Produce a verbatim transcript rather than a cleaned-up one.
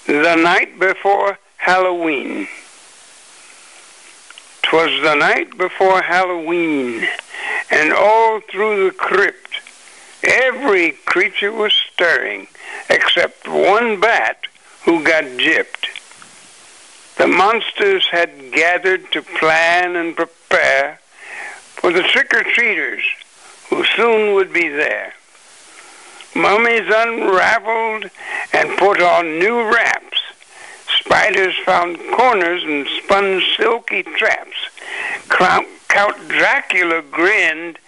The night before Halloween. 'Twas the night before Halloween, and all through the crypt every creature was stirring, except one bat who got gypped. The monsters had gathered to plan and prepare for the trick-or-treaters who soon would be there. Mummies unraveled and put on new wraps. Spiders found corners and spun silky traps. Count Dracula grinned